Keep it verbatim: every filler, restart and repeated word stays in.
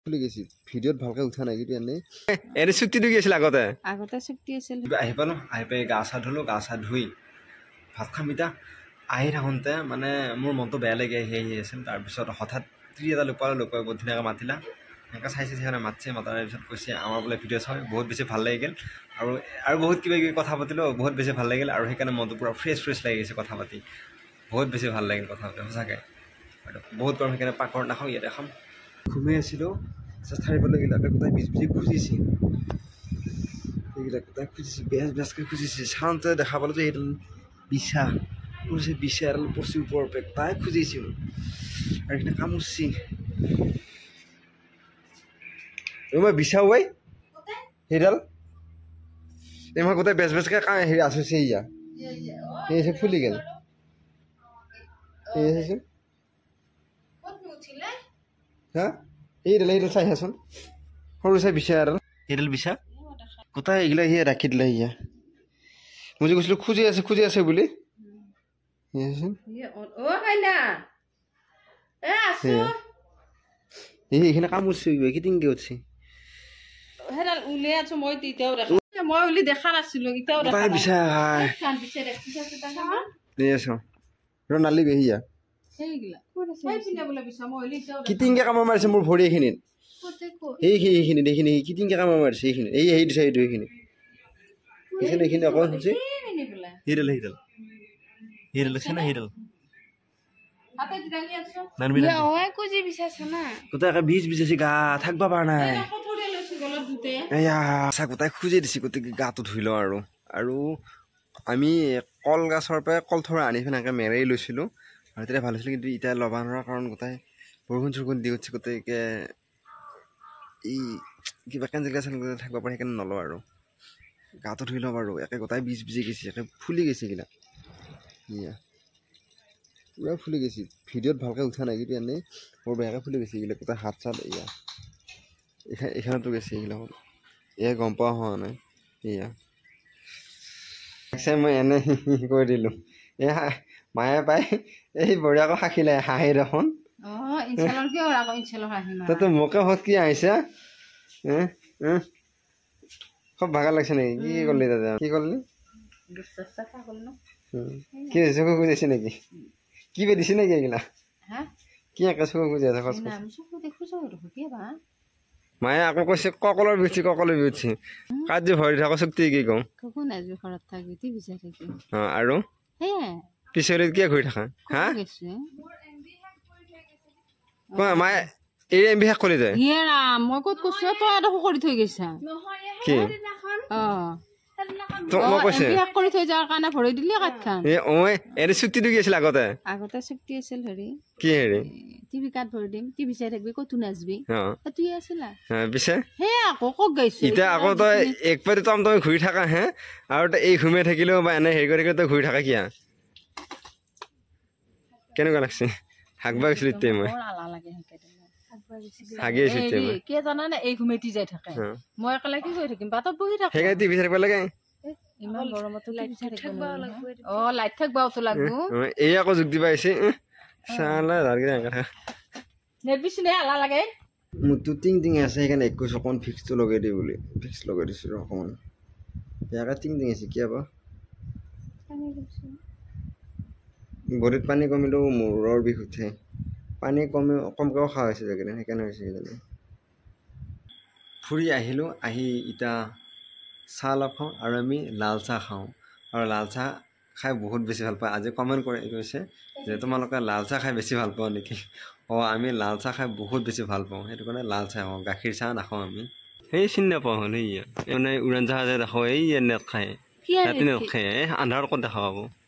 খুলি গেছি ভিডিওত ভালকে উঠা নাই কিন্তু এনে এনে চুক্তি দি গৈছিল আগতে আগতে চুক্তি আছিল আহি পালো আহি পাই গা চা ধুলো গা চা ধুই ভাত খামিতা আহি থাকোঁতে মানে মোৰ মনটো বেয়া লাগি আহি আহি আছিল তাৰপিছত হঠাৎ ত্ৰি এটা লুকুৱালো লুকুৱাই বহুত ধুনীয়াকৈ মাতিলা এনেকৈ চাইছে সেইকাৰণে মাতিছে মতাৰ পিছত কৈছে আমাৰ বোলে ভিডিঅ' চাই বহুত বেছি ভাল লাগিল আৰু আৰু বহুত কিবা কিবি কথা পাতিলোঁ বহুত বেছি ভাল লাগিল আৰু সেইকাৰণে মনটো পূৰা ফ্ৰেছ ফ্ৰেছ লাগি গৈছে কথা পাতি বহুত বেছি ভাল লাগিল কথা পাতি সঁচাকৈ বহুত গৰম সেইকাৰণে পাকঘৰত নাখাওঁ ইয়াতে খাম ঘুমাই আছিলোঁ চেষ্টাৰ লাগিলাকে গোটাই বিজ বিজি খুজিছে এইবিলাক গোটাই খুজিছে বেজ বেজকৈ খুজিছে চাওঁতে দেখা পালোঁ যে এইডাল বিছা খুজিছে বিছা এডাল পচি ওপৰৰ পেক তাই খুজিছিল আৰু সেইখিনি কামুচি মই বিচাওঁ ঐ সেইডাল এই মই গোটেই বেজ বেজকৈ কা হেৰি আছোছে ইয়া এই ফুলি গ'ল এই আছে হা এইডাল এইডাল চাই আছোন সৰু চাই বিচা এডাল এইডাল বিচা গোটাই এইগিলা সিয়া ৰাখি দিলে সিয়া মই যে কৈছিলোঁ খুজি আছে খুজি আছে বুলি এই এইখিনি কামুৰছে কেইটিংকে উঠছে মই উলি দেখা নাছিলো নালি বেহিয়া কিটিংকে কামোৰ মাৰিছে মোৰ ভৰি এইখিনিত এইখিনি এইখিনিত এইখিনি কিটিংকে কামোৰ মাৰিছে এইখিনি এই সেই দিছে এইটো এইখিনি এইখিনি এইখিনি অকল হৈছে সেইডাল সেইডাল সেইডাল আছে না সেইডাল গোটাই বীজ বিচাৰিছে গা থাকিব পৰা নাই এয়া চা গোটাই খুজি দিছে গতিকে গাটো ধুই লওঁ আৰু আৰু আমি কলগছৰ পৰা কলথৰা আনি পিনে এনেকৈ মেৰাই লৈছিলোঁ আৰু তেতিয়া ভাল হৈছিল কিন্তু এতিয়া ল'বা নোৱাৰা কাৰণ গোটাই বৰষুণ চৰষুণ দি উঠিছে গতিকে এই কিবা কেঞ্জেল চেঞ্জেল থাকিব পাৰে সেইকাৰণে নলওঁ আৰু গাটো ধুই লওঁ বাৰু একে গোটাই বীজ বিজি গৈছে একে ফুলি গৈছে এইগিলা ইয়া পূৰা ফুলি গৈছে ভিডিঅ'ত ভালকৈ উঠা নাই কিন্তু এনেই বৰ বেয়াকৈ ফুলি গৈছে এইগিলা গোটাই হাত চাত এয়া এইখনতো গৈছে এইগিলা হ'ল এয়া গম পোৱা হোৱা নাই এয়া মই এনে কৈ দিলোঁ এই মায়ে পাই এই বঢ়িয়াকৈ সাকিলে হাঁহি দেখোন তই মোকে হত কি আহিছা খুব ভাগৰ লাগিছে নেকি কি কৰিলি দাদা কি কৰিলি কি চকু খুজিছে নেকি কি বে দিছে নেকি এইগিলা কি একে চকু খুজি আছে মায়ে আকৌ কৈছে ককলৰ বিউঠি ককলৰ বিউঠি কাজ যে ভৰি থাকো চুক্তি কি কওঁ আৰু পিছলৈ কিয় ঘূৰি থাকা হা কোৱা মায়ে এই এম বি শেষ কৰি যায় মই ক'ত কৈছো তই এটা কৰি থৈ গৈছা কি মই কৈছে কৰি থৈ যোৱাৰ কাৰণে ভৰি দিলি কাঠখান এনে চুক্তি দি গৈছিল আগতে আগতে চুক্তি আছিল হেৰি কি হেৰি টিভি কাৰ্ড ভৰি দিম টিভি চাই থাকিবি ক'তো নাচবি তুই আছিলা পিছে সেই আকৌ ক'ত গাইছো এতিয়া আকৌ তই একবাৰে তম তই ঘূৰি থাকা হে আৰু তই এই ঘুমাই থাকিলেও বা এনে হেৰি কৰি তই ঘূৰি থাকা কিয়া কেনেকুৱা লাগছে হাগবা গৈছিলো এতিয়া মই হাগি আছো এতিয়া মই কি জানানে এই ঘুমেটি যাই থাকে মই অকলে কি কৰি থাকিম বাটত বহি থাকো সেইকাৰণে টিভি চাই থাকিব লাগে ইমান গৰমতো লাইট থাকিব লাগিব অ লাইট থাকিবতো লাগব এই আকৌ যুক্তি পাইছে চালা দাৰগিৰা কথা নেবিছনে আলা লাগে মুটো টিং টিং আছে সেইকাৰণে একৈছ অকণ ফিক্সটো লগাই দিয়ে বুলি ফিক্স লগাই দিছিলোঁ অকণমান বেয়াকৈ টিং টিং আছে কিয় বা ভৰিত পানী কমিলেও মূৰৰ বিষ উঠে পানী কমি কমকৈও খোৱা হৈছে জেগাতে সেইকাৰণে হৈছে সেইকাৰণে ফুৰি আহিলোঁ আহি এতিয়া চাহ অলপ খাওঁ আৰু আমি লাল চাহ খাওঁ আৰু লাল চাহ খাই বহুত বেছি ভাল পাওঁ আজি কমেণ্ট কৰি কৈছে যে তোমালোকে লাল চাহ খাই বেছি ভাল পোৱা নেকি অঁ আমি লাল চাহ খাই বহুত বেছি ভাল পাওঁ সেইটো কাৰণে লাল চাহ খাওঁ গাখীৰ চাহ নাখাওঁ আমি সেই চিনি নাপাওঁ হ'ল সেয়া মানে উৰাণ জাহাজে দেখোঁ এই নেট খায় ৰাতি নেট খায় আন্ধাৰত ক'ত দেখা পাব